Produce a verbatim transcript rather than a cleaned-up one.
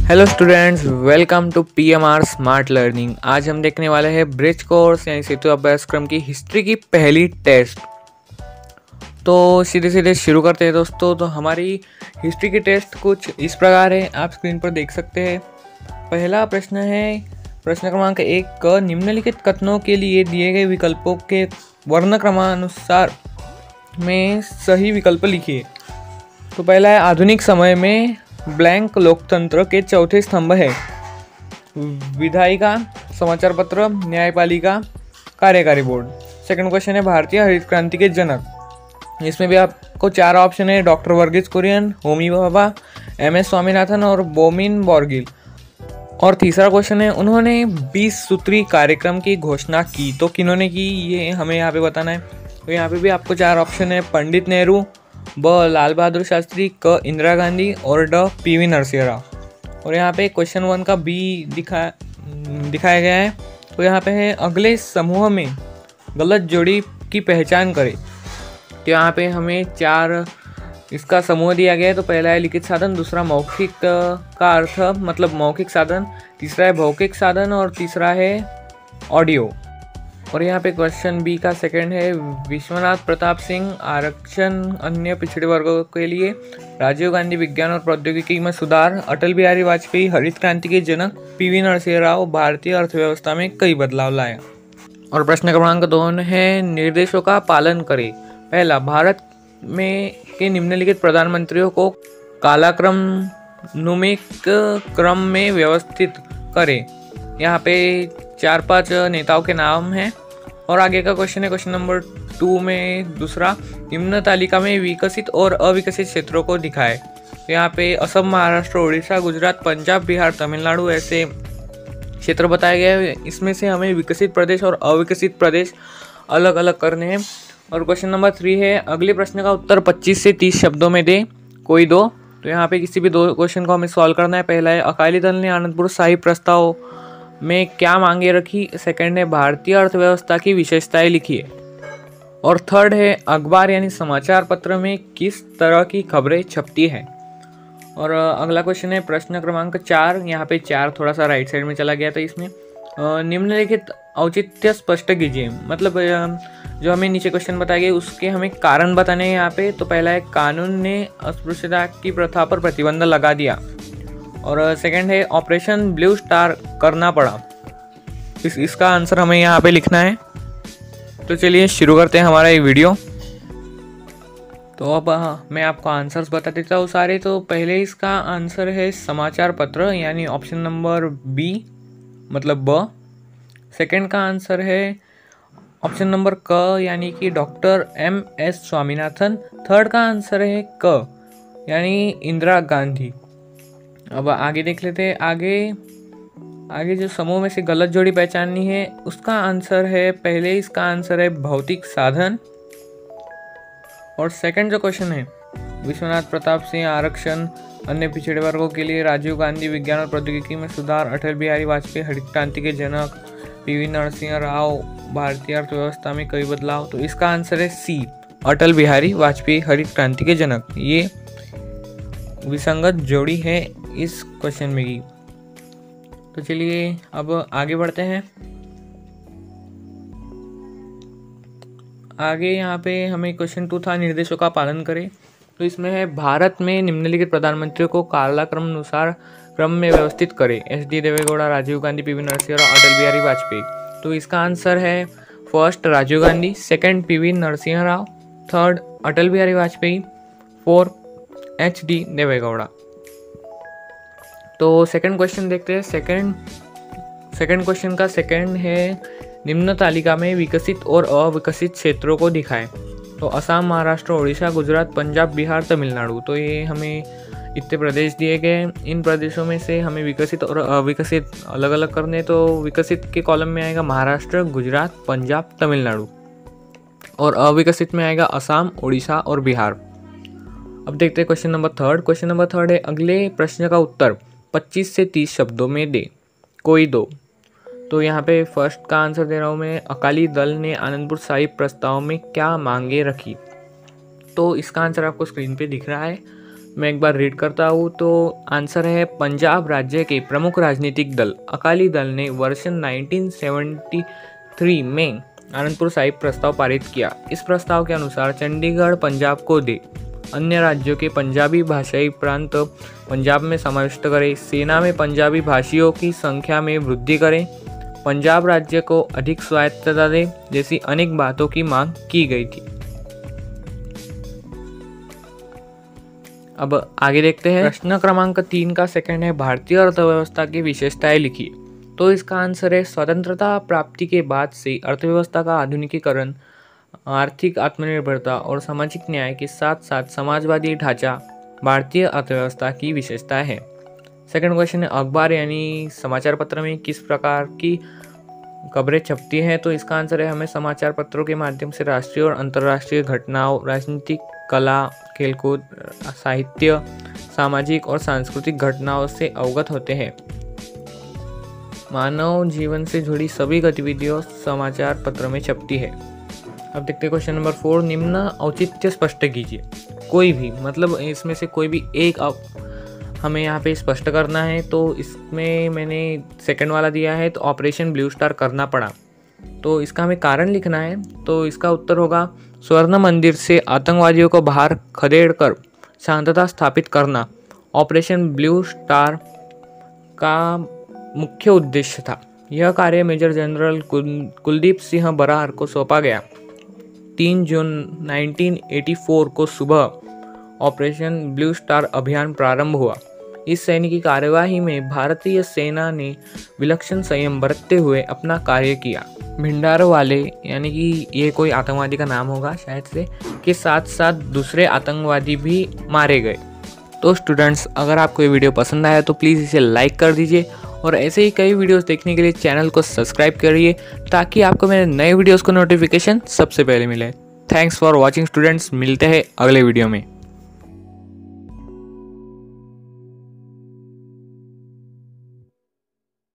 Hello students, welcome to PMR smart learning. आज हम देखने वाले हैं ब्रिज कोर्स यानी सेतु अभ्यासक्रम की हिस्ट्री की पहली टेस्ट। तो सीधे सीधे शुरू करते हैं दोस्तों। तो हमारी हिस्ट्री की टेस्ट कुछ इस प्रकार है, आप स्क्रीन पर देख सकते हैं। पहला प्रश्न है, प्रश्न क्रमांक एक क, निम्नलिखित कथनों के लिए दिए गए विकल्पों के वर्ण क्रमानुसार में सही विकल्प लिखिए। तो पहला है, आधुनिक समय में ब्लैंक लोकतंत्र के चौथे स्तंभ है विधायिका, समाचार पत्र, न्यायपालिका, कार्यकारी बोर्ड। सेकंड क्वेश्चन है, भारतीय हरित क्रांति के जनक। इसमें भी आपको चार ऑप्शन है, doctor Verghese Kurien, Homi Bhabha, M S Swaminathan और बोमिन बोरगिल। और तीसरा क्वेश्चन है, उन्होंने बीस सूत्री कार्यक्रम की घोषणा की, तो किन्होंने की, ये हमें यहाँ पे बताना है। तो यहाँ पे भी आपको चार ऑप्शन है, पंडित नेहरू, ब लाल बहादुर शास्त्री, क इंदिरा गांधी और ड पीवी नरसिंह राव। और यहाँ पे क्वेश्चन वन का बी दिखा दिखाया गया है। तो यहाँ पे है, अगले समूह में गलत जोड़ी की पहचान करें। तो यहाँ पे हमें चार इसका समूह दिया गया है। तो पहला है लिखित साधन, दूसरा मौखिक का अर्थ मतलब मौखिक साधन, तीसरा है भौतिक साधन और तीसरा है ऑडियो। और यहाँ पे क्वेश्चन बी का सेकंड है, विश्वनाथ प्रताप सिंह आरक्षण अन्य पिछड़े वर्गों के लिए, राजीव गांधी विज्ञान और प्रौद्योगिकी में सुधार, अटल बिहारी वाजपेयी हरित क्रांति के जनक, पीवी नरसिंह राव भारतीय अर्थव्यवस्था में कई बदलाव लाया। और प्रश्न क्रमांक दो है, निर्देशों का पालन करें। पहला, भारत में के निम्नलिखित प्रधानमंत्रियों को कालाक्रम नुमिक क्रम में व्यवस्थित करें। यहाँ पे चार पांच नेताओं के नाम हैं। और आगे का क्वेश्चन है, क्वेश्चन नंबर टू में दूसरा, निम्न तालिका में विकसित और अविकसित क्षेत्रों को दिखाए। तो यहाँ पे असम, महाराष्ट्र, उड़ीसा, गुजरात, पंजाब, बिहार, तमिलनाडु ऐसे क्षेत्र बताए गए हैं। इसमें से हमें विकसित प्रदेश और अविकसित प्रदेश अलग अलग करने हैं। और क्वेश्चन नंबर थ्री है, अगले प्रश्न का उत्तर पच्चीस से तीस शब्दों में दे, कोई दो। तो यहाँ पे किसी भी दो क्वेश्चन को हमें सॉल्व करना है। पहला है, अकाली दल ने आनंदपुर साहिब प्रस्ताव में क्या मांगे रखी। सेकंड है, भारतीय अर्थव्यवस्था की विशेषताएं लिखिए। और थर्ड है, अखबार यानी समाचार पत्र में किस तरह की खबरें छपती है। और अगला क्वेश्चन है प्रश्न क्रमांक चार। यहाँ पे चार थोड़ा सा राइट साइड में चला गया था। इसमें निम्नलिखित औचित्य स्पष्ट कीजिए, मतलब जो हमें नीचे क्वेश्चन बताए गए उसके हमें कारण बताने हैं यहाँ पे। तो पहला है, कानून ने अस्पृश्यता की प्रथा पर प्रतिबंध लगा दिया। और सेकंड है, ऑपरेशन ब्लू स्टार करना पड़ा। इस इसका आंसर हमें यहाँ पे लिखना है। तो चलिए शुरू करते हैं हमारा ये वीडियो। तो अब हाँ, मैं आपको आंसर्स बता देता हूँ सारे। तो पहले इसका आंसर है समाचार पत्र यानी ऑप्शन नंबर बी मतलब ब। सेकंड का आंसर है ऑप्शन नंबर क यानी कि doctor M S Swaminathan. Third का आंसर है क यानी इंदिरा गांधी। अब आगे देख लेते हैं। आगे आगे जो समूह में से गलत जोड़ी पहचाननी है उसका आंसर है, पहले इसका आंसर है भौतिक साधन। और सेकंड जो क्वेश्चन है, विश्वनाथ प्रताप सिंह आरक्षण अन्य पिछड़े वर्गों के लिए, राजीव गांधी विज्ञान और प्रौद्योगिकी में सुधार, अटल बिहारी वाजपेयी हरित क्रांति के जनक, पीवी नरसिंह राव भारतीय अर्थव्यवस्था में कई बदलाव। तो इसका आंसर है सी, अटल बिहारी वाजपेयी हरित क्रांति के जनक। ये विसंगत जोड़ी है इस क्वेश्चन में की। तो चलिए अब आगे बढ़ते हैं। आगे यहाँ पे हमें क्वेश्चन टू था, निर्देशों का पालन करें। तो इसमें है, भारत में निम्नलिखित प्रधानमंत्रियों को कालक्रम अनुसार क्रम में व्यवस्थित करें। H D Deve Gowda, Rajiv Gandhi, PV Narasimha Rao, Atal Bihari Vajpayee. तो इसका आंसर है first Rajiv Gandhi, second PV Narasimha Rao, third Atal Bihari Vajpayee, fourth H D Deve Gowda. तो सेकंड क्वेश्चन देखते हैं। सेकंड सेकंड क्वेश्चन का सेकंड है, निम्न तालिका में विकसित और अविकसित क्षेत्रों को दिखाएं। तो असम, महाराष्ट्र, उड़ीसा, गुजरात, पंजाब, बिहार, तमिलनाडु। तो ये हमें इतने प्रदेश दिए गए। इन प्रदेशों में से हमें विकसित और अविकसित अलग अलग करने। तो विकसित के कॉलम में आएगा महाराष्ट्र, गुजरात, पंजाब, तमिलनाडु। और अविकसित में आएगा असम, उड़ीसा और बिहार। अब देखते हैं question number third. Question number third है, अगले प्रश्न का उत्तर पच्चीस से तीस शब्दों में दे, कोई दो। तो यहाँ पे फर्स्ट का आंसर दे रहा हूँ मैं, अकाली दल ने आनंदपुर साहिब प्रस्ताव में क्या मांगे रखी। तो इसका आंसर आपको स्क्रीन पे दिख रहा है। मैं एक बार रीड करता हूँ। तो आंसर है पंजाब राज्य के प्रमुख राजनीतिक दल अकाली दल ने वर्ष नाइनटीन सेवेंटी थ्री में आनंदपुर साहिब प्रस्ताव पारित किया। इस प्रस्ताव के अनुसार चंडीगढ़ पंजाब को दे, अन्य राज्यों के पंजाबी भाषाई प्रांत पंजाब में समाविष्ट करें, सेना में पंजाबी भाषियों की संख्या में वृद्धि करें, पंजाब राज्य को अधिक स्वायत्तता दे, जैसी अनेक बातों की मांग की गई थी। अब आगे देखते हैं। प्रश्न क्रमांक तीन का सेकंड है भारतीय अर्थव्यवस्था की विशेषताएं लिखिए। तो इसका आंसर है स्वतंत्रता प्राप्ति के बाद से अर्थव्यवस्था का आधुनिकीकरण, आर्थिक आत्मनिर्भरता और सामाजिक न्याय के साथ साथ समाजवादी ढांचा भारतीय अर्थव्यवस्था की विशेषता है। सेकंड क्वेश्चन है अखबार यानी समाचार पत्र में किस प्रकार की खबरें छपती हैं। तो इसका आंसर है हमें समाचार पत्रों के माध्यम से राष्ट्रीय और अंतर्राष्ट्रीय घटनाओं, राजनीतिक, कला, खेलकूद, साहित्य, सामाजिक और सांस्कृतिक घटनाओं से अवगत होते हैं। मानव जीवन से जुड़ी सभी गतिविधियों समाचार पत्र में छपती है। अब देखते हैं क्वेश्चन नंबर फोर। निम्न औचित्य स्पष्ट कीजिए। कोई भी, मतलब इसमें से कोई भी एक हमें यहाँ पे स्पष्ट करना है। तो इसमें मैंने सेकंड वाला दिया है, तो ऑपरेशन ब्लू स्टार करना पड़ा, तो इसका हमें कारण लिखना है। तो इसका उत्तर होगा स्वर्ण मंदिर से आतंकवादियों को बाहर खदेड़ कर शांतता स्थापित करना ऑपरेशन ब्लू स्टार का मुख्य उद्देश्य था। यह कार्य मेजर जनरल कुलदीप सिंह बरार को सौंपा गया। तीन जून नाइनटीन एटी फोर को सुबह ऑपरेशन ब्लू स्टार अभियान प्रारंभ हुआ। इस सैनिकी कार्यवाही में भारतीय सेना ने विलक्षण संयम बरतते हुए अपना कार्य किया। भिंडारवाले यानी कि ये कोई आतंकवादी का नाम होगा शायद से, के साथ साथ दूसरे आतंकवादी भी मारे गए। तो स्टूडेंट्स, अगर आपको ये वीडियो पसंद आया तो प्लीज़ इसे लाइक कर दीजिए और ऐसे ही कई वीडियोस देखने के लिए चैनल को सब्सक्राइब करिए ताकि आपको मेरे नए वीडियोस को नोटिफिकेशन सबसे पहले मिले। थैंक्स फॉर वॉचिंग स्टूडेंट्स, मिलते हैं अगले वीडियो में।